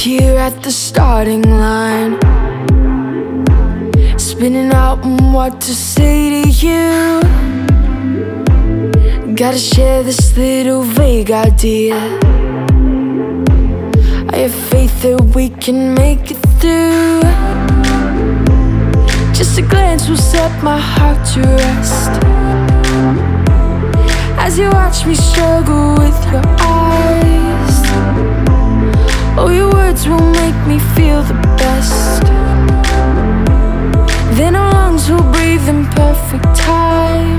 here at the starting line, spinning out on what to say to you. Gotta share this little vague idea. I have faith that we can make it through. Just a glance will set my heart to rest, as you watch me struggle with your eyes. Oh, your words will make me feel the best. Then our lungs will breathe in perfect time.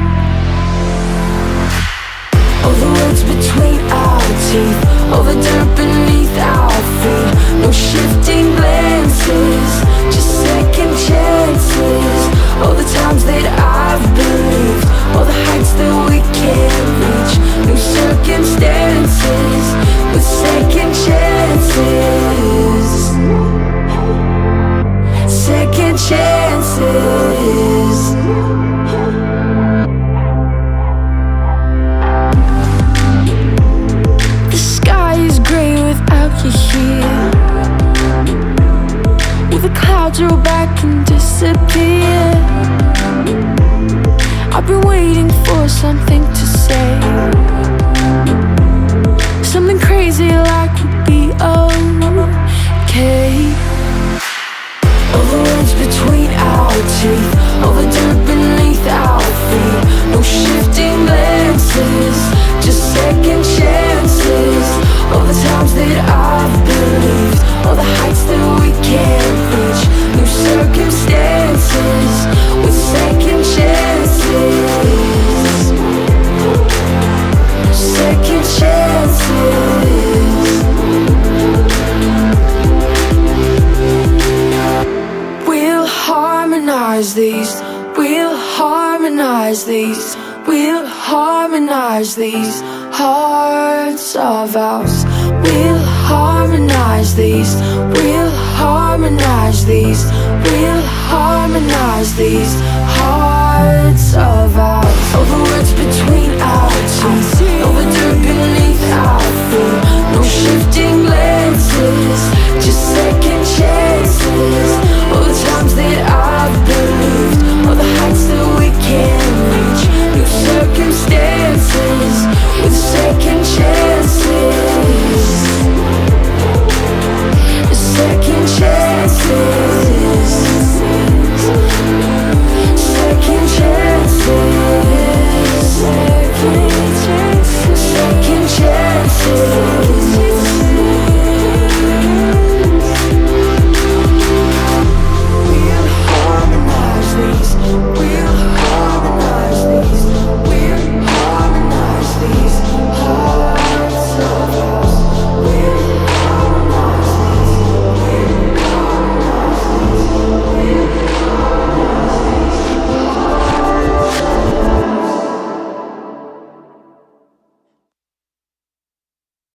Oh, the words between our teeth, all the dirt beneath our feet. No shifting glances, just second chances. All the times that I've believed, all the heights that we can't reach. New circumstances with second chances. Second chances. The sky is grey without you here. Will the clouds roll back and disappear? I've been waiting for something to say, something crazy like we'll be okay. All the words between our teeth, all the dirt beneath our feet. No shifting glances, just second chances. All the times that I've believed, all the heights that we can't reach. New circumstances with second chances. Second chances. We'll harmonize these, we'll harmonize these, we'll harmonize these hearts of ours. We'll harmonize these, we'll harmonize these, we'll harmonize these hearts of ours. All the words between our teeth,